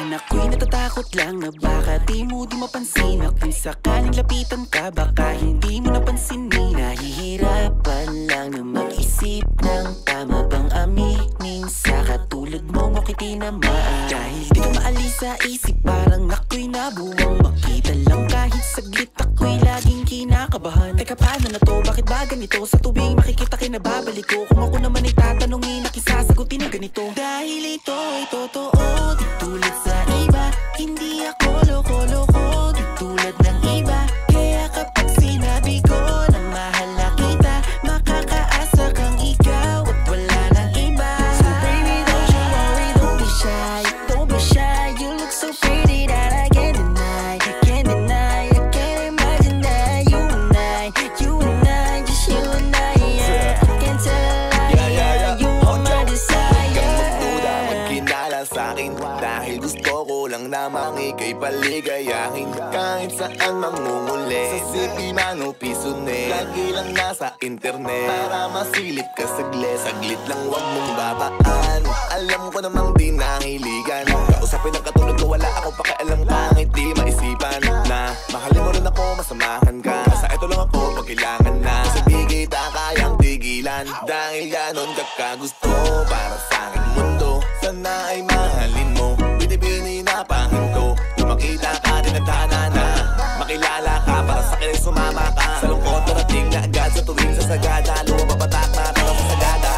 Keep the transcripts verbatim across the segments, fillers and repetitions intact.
minsan ako'y natatakot lang na baka di mo di mapansin. At kung sakaling lapitan ka, baka hindi mo napansinin. Nahihirapan lang na mag-isip ng tama bang aminin sa katulad mo mo kitinamaan. Dahil di ka maalis sa isip, parang ako'y nabuwang makita lang kahit saglit. Ako'y laging kinakabahan. Teka, paano na to? Bakit ba ganito? Sa tubig makikita kinababalik ko. Kung ako naman ay tatanungin, nakisasagutin na ganito. Dahil ito ay totoo, di tulad sa iba. Hindi ako loko-loko, di tulad ng iba. Kaya kapag sinabi ko na mahal na kita, makakaasa kang ikaw at wala nang iba. So baby, don't you worry, don't be shy, don't be shy. You look so pretty that I can't deny, I can't deny, I can't imagine that you and I, you and I, just you and I, yeah. I can't tell a lie, yeah, yeah, yeah. You are my desire. Huwag kang magduda, magkinala sa'kin, dahil gusto ko lang namang ika'y paligayahin. Kahit saan mangunguli, sa sipi man o piso ne, lagi lang nasa internet para masilip ka saglit. Saglit lang wag mong babaan, alam ko namang di nahiligan. Kausapin ang katulad ko, wala ako pakialam kahit di maisipan. Na mahalin mo rin ako, masamahan ka, sa ito lang ako pag kailangan na. Kasi di kita kayang tigilan, dahil ganon ka kagusto para sa aking mundo. Sana ay mahalin mo, binibini na pahinto. Kung makita ka, tinagtana na, makilala ka, para sa akin ay sumama ka. Sa lungkot narating na agad, sa tuwing sasagada, lumapapatak na para sa sagada.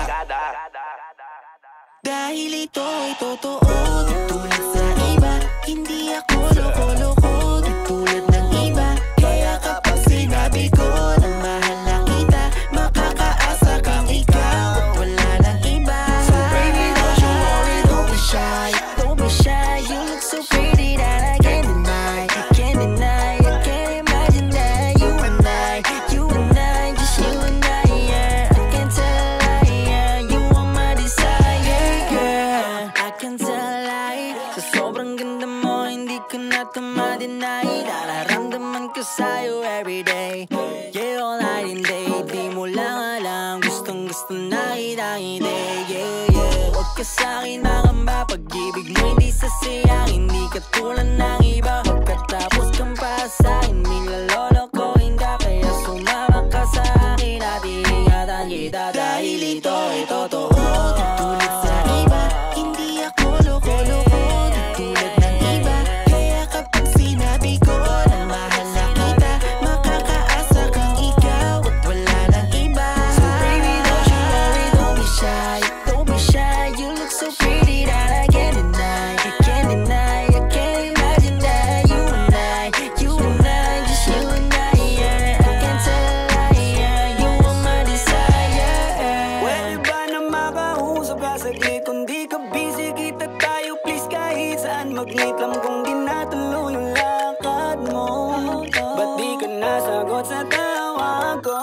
Dahil ito ay totoo, di tulad sa iba. Hindi ako loko-loko, di tulad ng iba. Kaya kapag sinabi ko na mahal na kita, makakaasa kang ikaw at wala nang iba. So baby, don't you worry, don't be shy, don't be shy. You look so pretty that I can't deny, I can't deny, I can't imagine that you and I, you and I, just you and I, yeah. I can't tell a lie, yeah. You are my desire, yeah. I can't tell a lie, sa sobrang ganda mo hindi ko na ito ma-deny. Nararamdaman ko sa'yo everyday, yeah, all night and day. Di mo lang alam, gustong gusto na kita, hindi, yeah, yeah. Huwag ka sa'kin makamba, pag-ibig mo hindi sasayang. Hindi ka tulad ng iba, pagkatapos kang para sa'kin, nilalolokohin ka. Kaya sumama ka sa akin at iingatan kita. Dahil ito ay totoo, di tulad sa iba. Hindi ako loko-loko, di tulad ng iba. Kaya kapag sinabi ko na mahal na kita, makakaasa kang ikaw at wala nang iba. So baby, don't you worry, don't be shy, don't be shy. You look so pretty that I can't deny, I can't deny, I can't imagine that you and I, you and I, just you and I, yeah. I can't tell a lie, yeah. You are my desire. Pwede ba na makausap ka saglit? Kung di ka busy, kita tayo please. Kahit saan mag-meet lang kung di natuloy yung lakad mo. Ba't di ka nasagot sa tawag ko?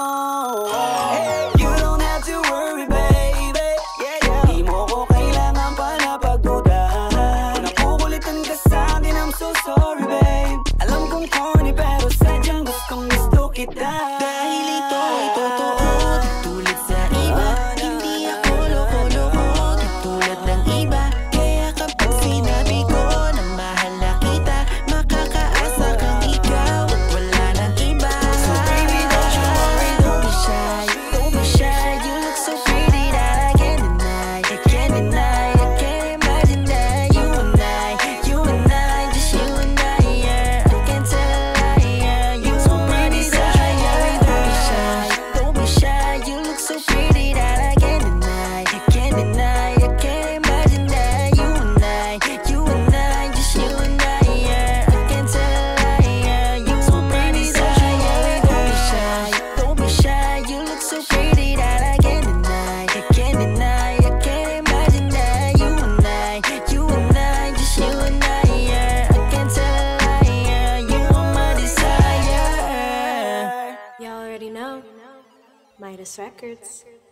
Hey, you don't have to worry, baby, yeah, yeah. Di mo ko kailangan pa na pagdudahan. Kung nakukulitan ka sa akin, I'm so sorry, babe. Alam kong corny pero sadyang gustong gusto kita. Dahil ito ay totoo, di tulad sa iba. Hindi ako loko-loko, di tulad ng iba. Kaya kapag sinabi ko na mahal na kita, makakaasa kang ikaw at wala nang iba. So baby, don't you worry, don't be shy, don't be shy. You look so pretty that I can't deny, I can't deny, I can't imagine that you and I, you and I, just you and I, yeah. I can't tell a lie, yeah. You are my desire. Don't be shy, don't be shy. You look so pretty that I can't deny, I can't deny, I can't imagine that you and I, you and I, just you and I, yeah. I can't tell a lie, yeah. You are my desire. Don't be shy, don't be shy. You look so pretty that I can't deny, I can't deny, I can't imagine that you and I, you and I, just you and I, yeah. I can't tell a lie, yeah. You are my desire. You already know, Midas Records.